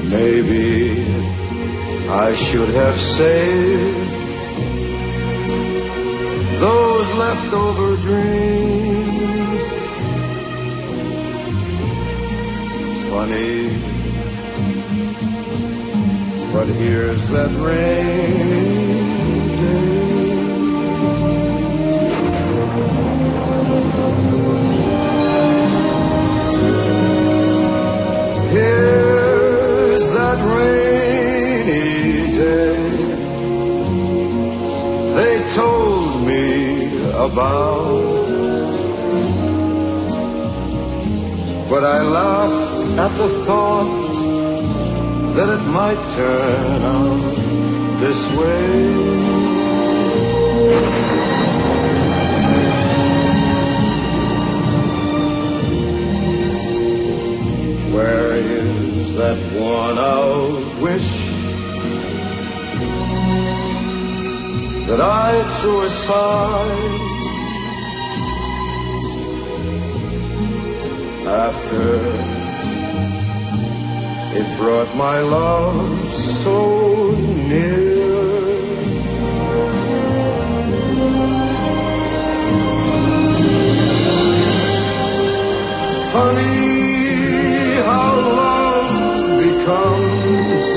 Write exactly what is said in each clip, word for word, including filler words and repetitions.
Maybe I should have saved those leftover dreams. Funny, but here's that rainy day. Here's that rainy day they told me about, but I laughed at the thought that it might turn out this way. Where is that worn-out wish that I threw aside after it brought my love so near? Funny how love becomes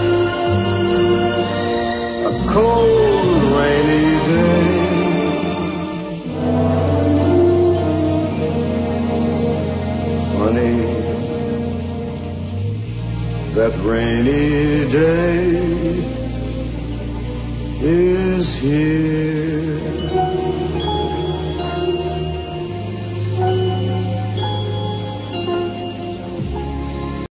a cold, rainy day. Funny, that rainy day is here.